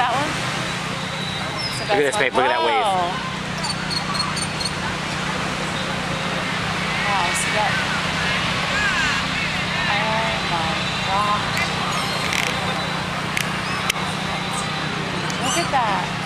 that one? Look at this, babe. Look at that wave. Wow, see that? Oh my gosh. Look at that.